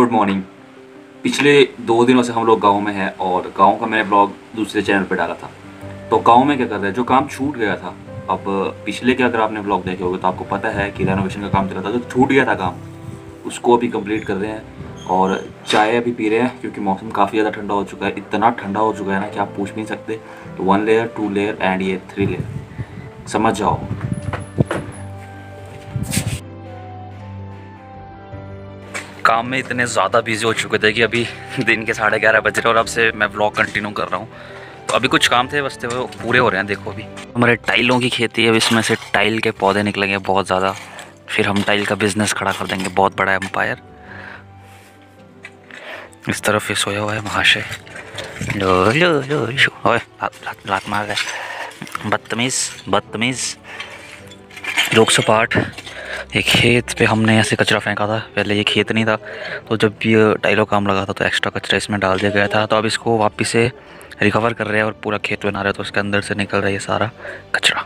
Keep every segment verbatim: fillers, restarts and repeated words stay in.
Good morning. पिछले दो दिनों से हम लोग गांव में हैं और गांव का मैंने ब्लॉग दूसरे चैनल पे डाला था। तो गांव में क्या कर रहे हैं, जो काम छूट गया था, अब पिछले के अगर आपने ब्लॉग देखे होंगे तो आपको पता है कि रेनोवेशन का काम चला था, जो छूट गया था काम उसको अभी कंप्लीट कर रहे हैं और चाय अभी पी रहे हैं क्योंकि मौसम काफ़ी ज़्यादा ठंडा हो चुका है। इतना ठंडा हो चुका है ना कि आप पूछ नहीं सकते। तो one layer, two layer and ये थ्री लेयर, समझ जाओ। काम में इतने ज़्यादा बिजी हो चुके थे कि अभी दिन के साढ़े ग्यारह बज रहे और अब से मैं ब्लॉग कंटिन्यू कर रहा हूँ। तो अभी कुछ काम थे बस थे, वो पूरे हो रहे हैं। देखो अभी हमारे टाइलों की खेती है, अब इसमें से टाइल के पौधे निकलेंगे बहुत ज़्यादा, फिर हम टाइल का बिजनेस खड़ा कर देंगे, बहुत बड़ा एम्पायर। इस तरफ ये सोया हुआ है महाशय, लो लो लो लो, लात लात मार रहा है, बदतमीज़ बदतमीज़। जोक सपाट, एक खेत पे हमने ऐसे कचरा फेंका था, पहले ये खेत नहीं था, तो जब ये टाइलों काम लगा था तो एक्स्ट्रा कचरा इसमें डाल दिया गया था। तो अब इसको वापस से रिकवर कर रहे हैं और पूरा खेत बना रहे हैं, तो उसके अंदर से निकल रहा है ये सारा कचरा।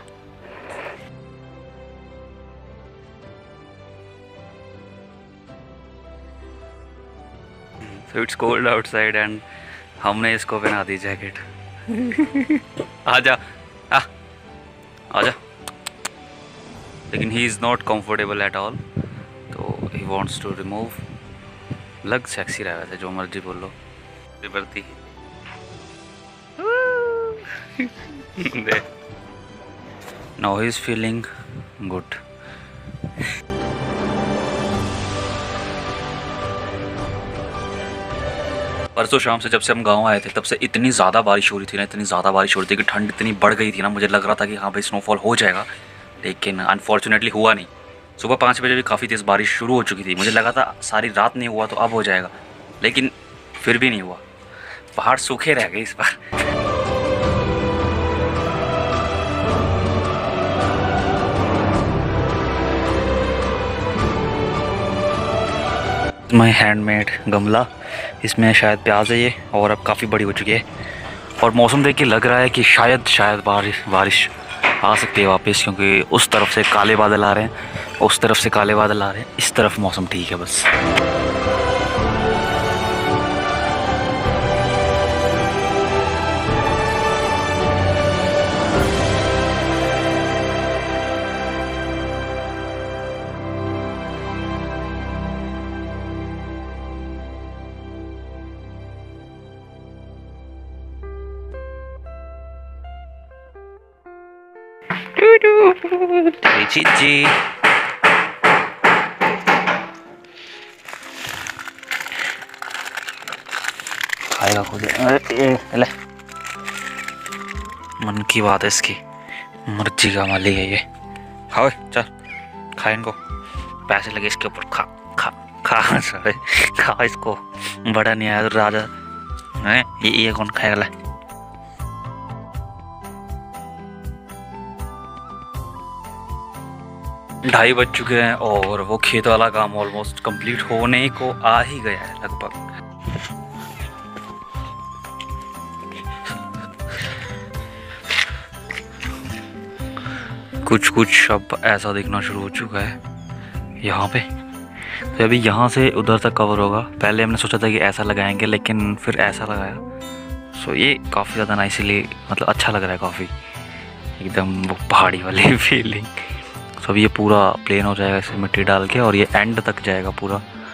So it's cold outside and हमने इसको पहना दी जैकेट। आजा आ आजा, लेकिन he is not comfortable at all, तो ही वांट्स टू रिमूव। लग सेक्सी रहा है वैसे, जो मर्जी बोल लो, liberty. Now he is feeling good. परसों शाम से जब से हम गांव आए थे तब से इतनी ज़्यादा बारिश हो रही थी ना, इतनी ज़्यादा बारिश हो रही थी कि ठंड इतनी बढ़ गई थी ना, मुझे लग रहा था कि हाँ भाई स्नोफॉल हो जाएगा, लेकिन अनफॉर्चुनेटली हुआ नहीं। सुबह पाँच बजे भी काफ़ी तेज़ बारिश शुरू हो चुकी थी, मुझे लगा था सारी रात नहीं हुआ तो अब हो जाएगा, लेकिन फिर भी नहीं हुआ। पहाड़ सूखे रह गए इस बार। माई हैंडमेड गमला, इसमें शायद प्याज है ये, और अब काफ़ी बड़ी हो चुकी है और मौसम देख के लग रहा है कि शायद शायद बारिश बारिश आ सकती है वापस, क्योंकि उस तरफ से काले बादल आ रहे हैं, उस तरफ से काले बादल आ रहे हैं, इस तरफ मौसम ठीक है बस। जी जी खाएगा खुद। ले, मन की बात है इसकी, मर्जी का मालिक है ये। खाओ चल, खा इनको, पैसे लगे इसके ऊपर, खा खा खा सारे खा इसको। बड़ा नहीं आया तो राजा है ये, ये कौन खाएगा? ले, ढाई बज चुके हैं और वो खेत वाला काम ऑलमोस्ट कंप्लीट होने को आ ही गया है लगभग। कुछ कुछ अब ऐसा दिखना शुरू हो चुका है यहाँ पे। तो अभी यहाँ से उधर तक कवर होगा। पहले हमने सोचा था कि ऐसा लगाएंगे, लेकिन फिर ऐसा लगाया। सो ये काफ़ी ज़्यादा नाइसली, मतलब अच्छा लग रहा है काफ़ी, एकदम वो पहाड़ी वाली फीलिंग। तो अभी ये पूरा प्लेन हो जाएगा इसमें मिट्टी डाल के, और ये एंड तक जाएगा पूरा।